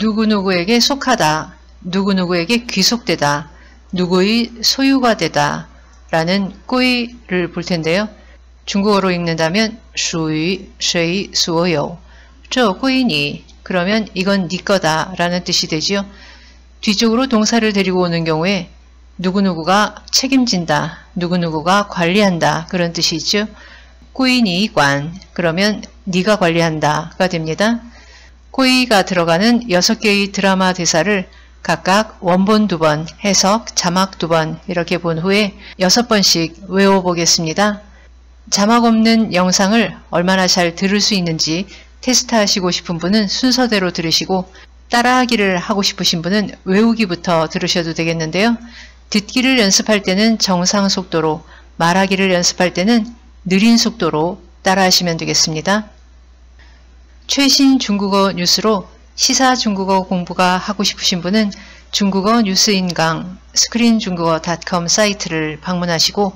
누구누구에게 속하다, 누구누구에게 귀속되다, 누구의 소유가 되다 라는 꾸이를 볼 텐데요. 중국어로 읽는다면 属于谁所有这归你그러면 이건 네 거다 라는 뜻이 되지요. 뒤쪽으로 동사를 데리고 오는 경우에 누구누구가 책임진다, 누구누구가 관리한다 그런 뜻이 있죠. 꾸이니 관 그러면 네가 관리한다가 됩니다. 꾸이가 들어가는 6개의 드라마 대사를 각각 원본 2번, 해석, 자막 2번 이렇게 본 후에 6번씩 외워보겠습니다. 자막 없는 영상을 얼마나 잘 들을 수 있는지 테스트하시고 싶은 분은 순서대로 들으시고 따라하기를 하고 싶으신 분은 외우기부터 들으셔도 되겠는데요. 듣기를 연습할 때는 정상 속도로, 말하기를 연습할 때는 느린 속도로 따라하시면 되겠습니다. 최신 중국어 뉴스로 시사 중국어 공부가 하고 싶으신 분은 중국어 뉴스인강 스크린중국어.com 사이트를 방문하시고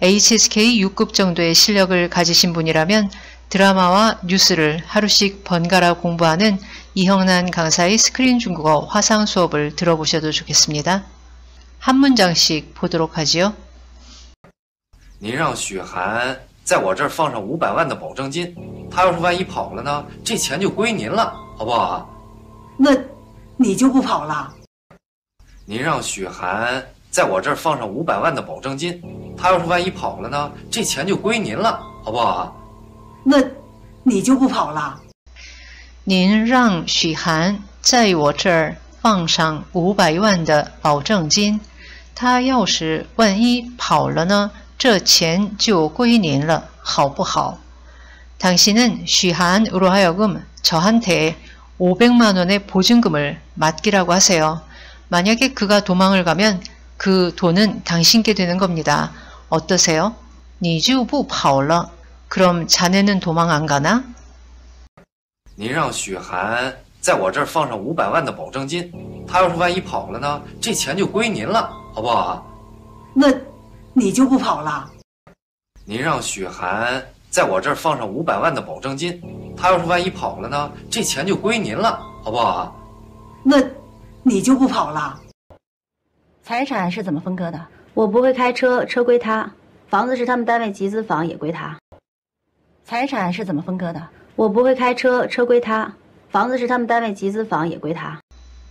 HSK 6급 정도의 실력을 가지신 분이라면 드라마와 뉴스를 하루씩 번갈아 공부하는 이형란 강사의 스크린 중국어 화상 수업을 들어보셔도 좋겠습니다. 한 문장씩 보도록 하지요. 您让许涵在我这儿放上500万的保证金，他要是万一跑了呢，这钱就归您了，好不好？ 那你就不跑了？ 您让许涵在我这儿放上500万的保证金，他要是万一跑了呢，这钱就归您了，好不好？ 那你就不跑了？ 您让许涵在我这儿放上500万的保证金，他要是万一跑了呢，这钱就归您了，好不好？ 당신은 쉬한으로 하여금 저한테 500만 원의 보증금을 맡기라고 하세요. 만약에 그가 도망을 가면 그 돈은 당신께 되는 겁니다. 어떠세요? 你就不跑了. 그럼 자네는 도망 안 가나? 您让许涵在我这儿放上500万的保证金，他要是万一跑了呢，这钱就归您了，好不好？ 那你就不跑了？ 您让许涵在我这儿放上500万的保证金，他要是万一跑了呢，这钱就归您了，好不好？ 那你就不跑了？ 财产是怎么分割的？我不会开车，车归他；房子是他们单位集资房，也归他。财产是怎么分割的？我不会开车，车归他；房子是他们单位集资房，也归他。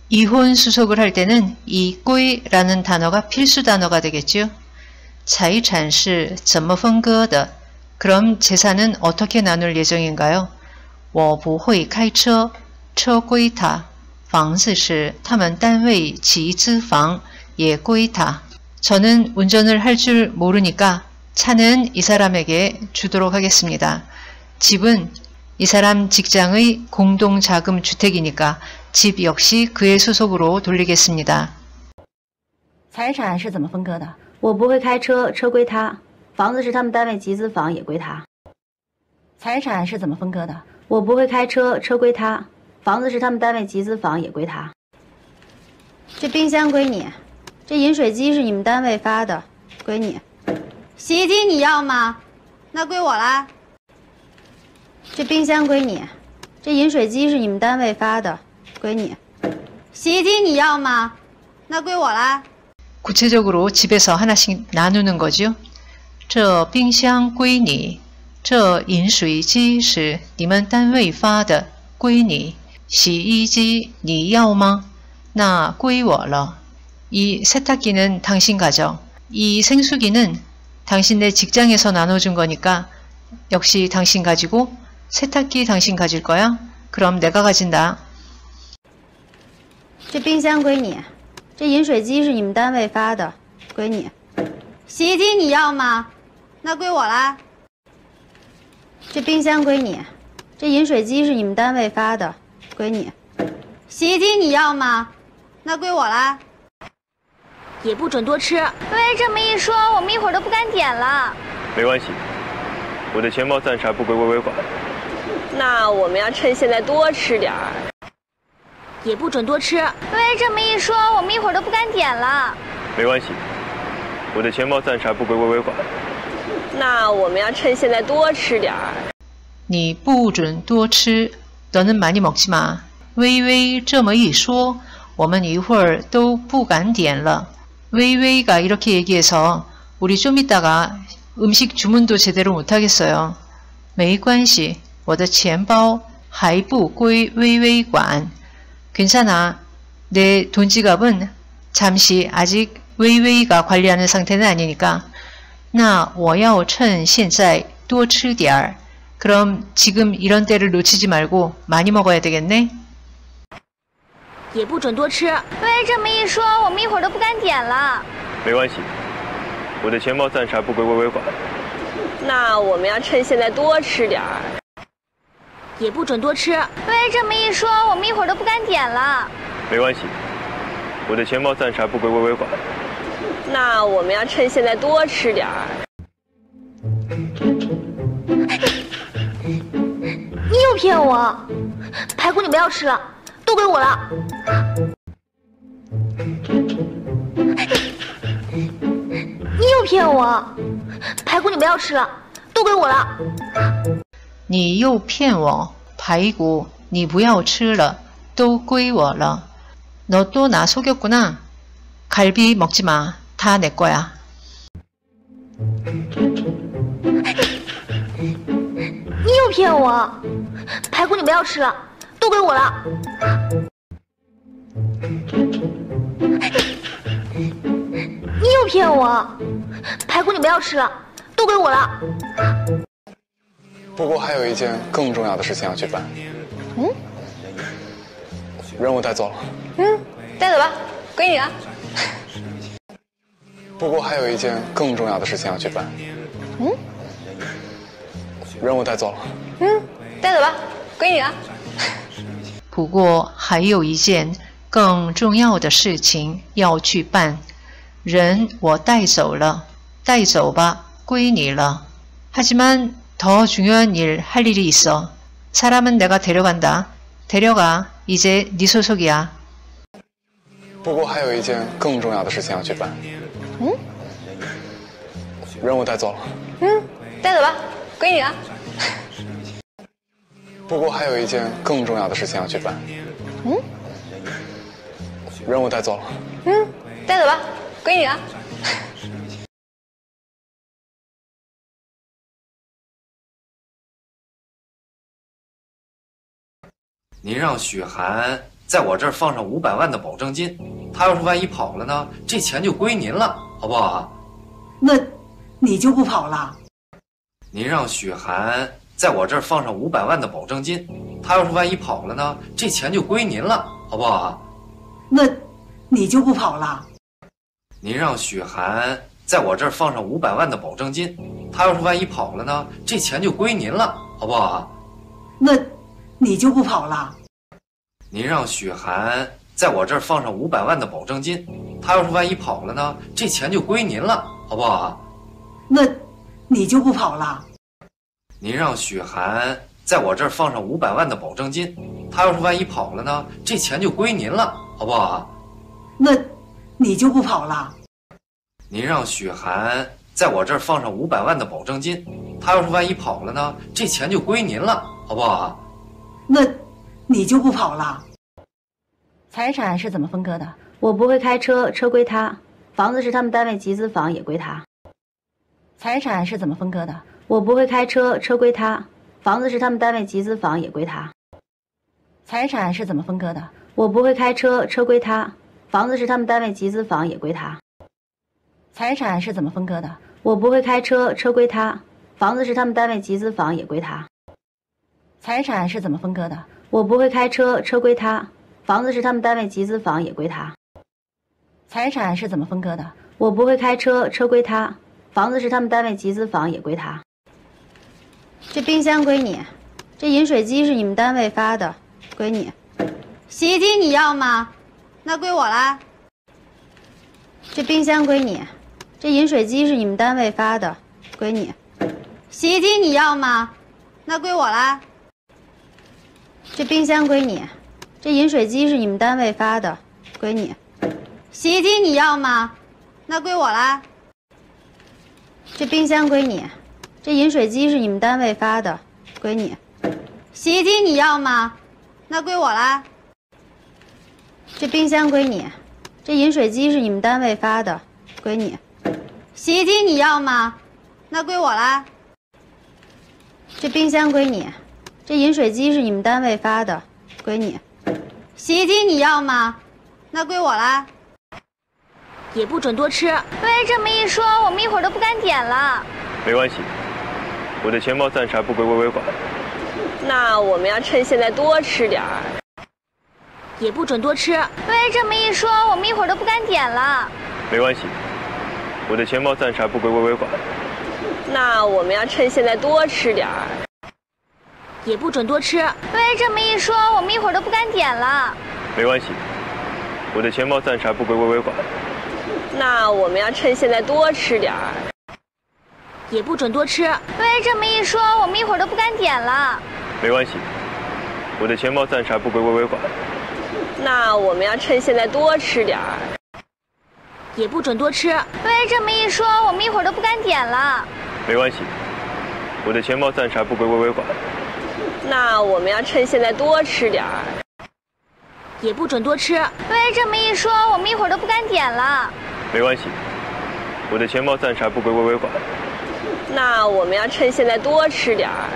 이혼 수속을 할 때는 이 꾸이라는 단어가 필수 단어가 되겠죠. 财产是怎么分割的? 그럼 재산은 어떻게 나눌 예정인가요? 我不会开车，车归他；房子是他们单位集资房，也归他。 저는 운전을 할 줄 모르니까 차는 이 사람에게 주도록 하겠습니다. 집은 이 사람 직장의 공동자금 주택이니까 집 역시 그의 소속으로 돌리겠습니다. 财产是怎么分割的？我不会开车，车归他；房子是他们单位集资房，也归他。财产是怎么分割的？我不会开车，车归他；房子是他们单位集资房，也归他。这冰箱归你，这饮水机是你们单位发的，归你。洗衣机你要吗？那归我啦。这冰箱归你，这饮水机是你们单位发的，归你。洗衣机你要吗？那归我啦。 구체적으로 집에서 하나씩 나누는 거죠. 这冰箱归你，这饮水机是你们单位发的，归你。洗衣机你要吗？那归我了。 이 세탁기는 당신 가져. 이 생수기는 당신네 직장에서 나눠준 거니까 역시 당신 가지고 세탁기 당신 가질 거야? 그럼 내가 가진다. 这冰箱归你，这饮水机是你们单位发的，归你。洗衣机你要吗？那归我啦。这冰箱归你，这饮水机是你们单位发的，归你。洗衣机你要吗？那归我啦。 也不准多吃。喂，这么一说，我们一会儿都不敢点了。 没关系，我的钱包暂时还不归微微管。 那我们要趁现在多吃点儿。 也不准多吃。喂，这么一说，我们一会儿都不敢点了。 没关系，我的钱包暂时还不归微微管。 那我们要趁现在多吃点儿。 你不准多吃，너는 많이 먹지 마. 微微这么一说，我们一会儿都不敢点了。微微가 이렇게 얘기해서 우리 좀 이따가 음식 주문도 제대로 못하겠어요. 没关系，我的钱包还不归微微管。 괜찮아. 내 돈 지갑은 잠시 아직 웨이웨이가 관리하는 상태는 아니니까. 那我要趁现在多吃点儿. 그럼 지금 이런 때를 놓치지 말고 많이 먹어야 되겠네. 也不准多吃。喂，这么一说，我们一会儿都不敢点了。 没关系，我的钱包暂时还不归微微管。 那我们要趁现在多吃点儿。 也不准多吃。喂，这么一说，我们一会儿都不敢点了。 没关系，我的钱包暂时还不归微微管。 那我们要趁现在多吃点儿。 你又骗我！排骨你不要吃了，都归我了。你又骗我！排骨你不要吃了，都归我了。 你又骗我！排骨你不要吃了，都归我了。너 또 나 속였구나. 갈비 먹지 마. 다 내 거야. 你又骗我！排骨你不要吃了，都归我了。你又骗我！排骨你不要吃了，都归我了。 不过还有一件更重要的事情要去办。任务带走了。 带走吧，归你了。 不过还有一件更重要的事情要去办。任务带走了。 带走吧，归你了。 不过还有一件更重要的事情要去办。人我带走了，带走吧，归你了。하지만 더 중요한 일 할 일이 있어. 사람은 내가 데려간다. 데려가. 이제 네 소속이야. 不过还有一件更重要的事情要去办。任务带走了。 带走吧，归你了。 不过还有一件更重要的事情要去办。任务带走了。 带走吧，归你了。 您让许涵在我这儿放上500万的保证金，他要是万一跑了呢，这钱就归您了，好不好？ 那你就不跑了？ 您让许涵在我这儿放上500万的保证金，他要是万一跑了呢，这钱就归您了，好不好？ 那你就不跑了？ 您让许涵在我这儿放上500万的保证金，他要是万一跑了呢，这钱就归您了，好不好？ 那你就不跑了？ 您让许涵在我这儿放上500万的保证金，他要是万一跑了呢，这钱就归您了，好不好？ 那你就不跑了？ 您让许涵在我这儿放上500万的保证金，他要是万一跑了呢，这钱就归您了，好不好？ 那你就不跑了？ 您让许涵在我这儿放上500万的保证金，他要是万一跑了呢，这钱就归您了，好不好？ 那你就不跑了？ 财产是怎么分割的？我不会开车，车归他；房子是他们单位集资房，也归他。财产是怎么分割的？我不会开车，车归他；房子是他们单位集资房，也归他。财产是怎么分割的？我不会开车，车归他；房子是他们单位集资房，也归他。财产是怎么分割的？我不会开车，车归他；房子是他们单位集资房，也归他。财产是怎么分割的？我不会开车，车归他；房子是他们单位集资房，也归他。财产是怎么分割的？我不会开车，车归他；房子是他们单位集资房，也归他。这冰箱归你，这饮水机是你们单位发的，归你。洗衣机你要吗？那归我啦。这冰箱归你，这饮水机是你们单位发的，归你。洗衣机你要吗？那归我啦。这冰箱归你，这饮水机是你们单位发的，归你。洗衣机你要吗？那归我啦。这冰箱归你，这饮水机是你们单位发的，归你。洗衣机你要吗？那归我啦。 这冰箱归你，这饮水机是你们单位发的，归你。洗衣机你要吗？那归我啦。这冰箱归你，这饮水机是你们单位发的，归你。洗衣机你要吗？那归我啦。 也不准多吃。被这么一说，我们一会儿都不敢点了。 没关系，我的钱包暂时还不归微微管。 那我们要趁现在多吃点儿。 也不准多吃。被这么一说，我们一会儿都不敢点了。 没关系，我的钱包暂时还不归微微管。 那我们要趁现在多吃点儿。 也不准多吃。被这么一说，我们一会儿都不敢点了。 没关系，我的钱包暂时还不归微微管。 那我们要趁现在多吃点儿。 也不准多吃。被这么一说，我们一会儿都不敢点了。 没关系，我的钱包暂时还不归微微管。 那我们要趁现在多吃点儿。 也不准多吃。被这么一说，我们一会儿都不敢点了。 没关系，我的钱包暂时还不归微微管。 那我们要趁现在多吃点儿。 也不准多吃。被这么一说，我们一会儿都不敢点了。 没关系，我的钱包暂时还不归微微管。 那我们要趁现在多吃点儿。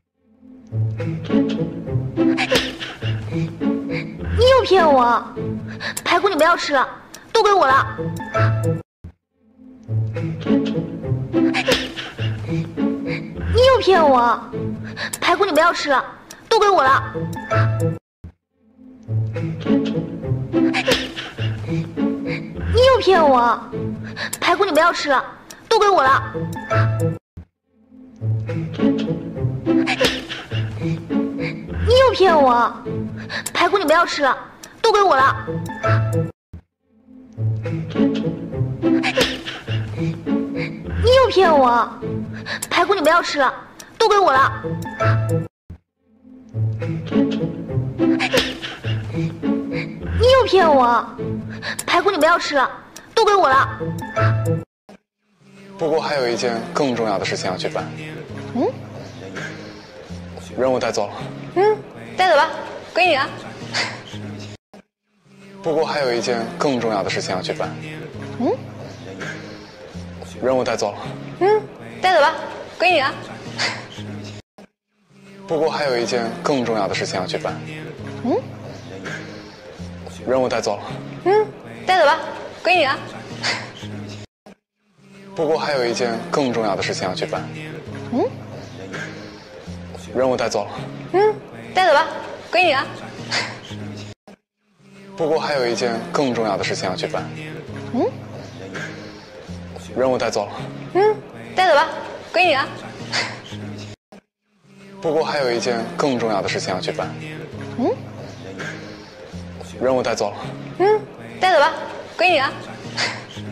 你又骗我！排骨你不要吃了，都归我了。你又骗我！排骨你不要吃了，都归我了。你又骗我！排骨你不要吃了，都归我了。你又骗我！排骨你不要吃了，都归我了。你又骗我！排骨你不要吃了，都归我了。你又骗我！排骨你不要吃了，都归我了。 不过还有一件更重要的事情要去办。任务带走了。 带走吧，归你了。 不过还有一件更重要的事情要去办。任务带走了。 带走吧，归你了。 不过还有一件更重要的事情要去办。任务带走了。 带走吧，归你了。 不过还有一件更重要的事情要去办。任务带走了。 带走吧，归你了。 不过还有一件更重要的事情要去办。任务带走了。 带走吧，归你了。 不过还有一件更重要的事情要去办。任务带走了。 带走吧，归你了。